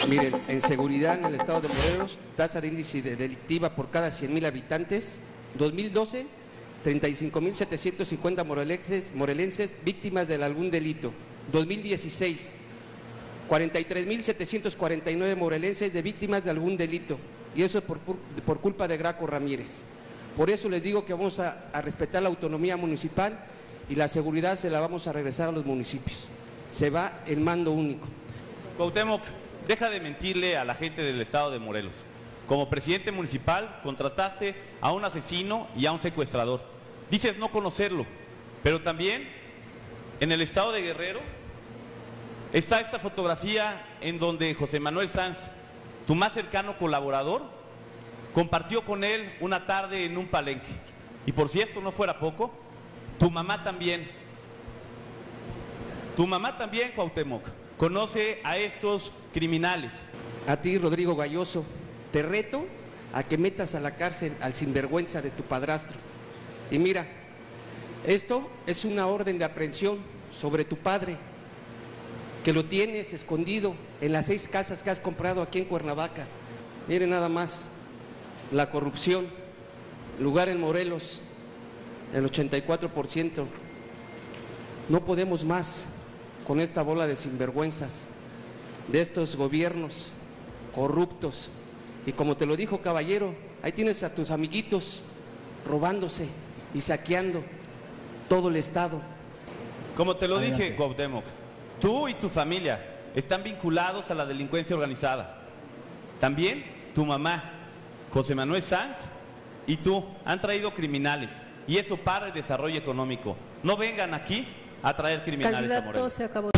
Miren, en seguridad en el estado de Morelos, tasa de índice delictiva por cada 100,000 habitantes, 2012, 35,750 morelenses víctimas de algún delito. 2016, 43,749 morelenses de víctimas de algún delito. Y eso es por culpa de Graco Ramírez. Por eso les digo que vamos a respetar la autonomía municipal y la seguridad se la vamos a regresar a los municipios. Se va el mando único. Cuauhtémoc, deja de mentirle a la gente del estado de Morelos. Como presidente municipal contrataste a un asesino y a un secuestrador. Dices no conocerlo, pero también en el estado de Guerrero está esta fotografía en donde José Manuel Sanz, tu más cercano colaborador, compartió con él una tarde en un palenque. Y por si esto no fuera poco, tu mamá también, Cuauhtémoc, conoce a estos criminales. A ti, Rodrigo Galloso, te reto a que metas a la cárcel al sinvergüenza de tu padrastro. Y mira, esto es una orden de aprehensión sobre tu padre, que lo tienes escondido en las 6 casas que has comprado aquí en Cuernavaca. Miren nada más, la corrupción, lugar en Morelos, el 84%. No podemos más con esta bola de sinvergüenzas, de estos gobiernos corruptos. Y como te lo dijo Caballero, ahí tienes a tus amiguitos robándose y saqueando todo el estado. Como te lo dije, Cuauhtémoc, tú y tu familia están vinculados a la delincuencia organizada. También tu mamá, José Manuel Sanz, y tú han traído criminales. Y esto para el desarrollo económico. No vengan aquí a traer criminales a Morelos. Se acabó.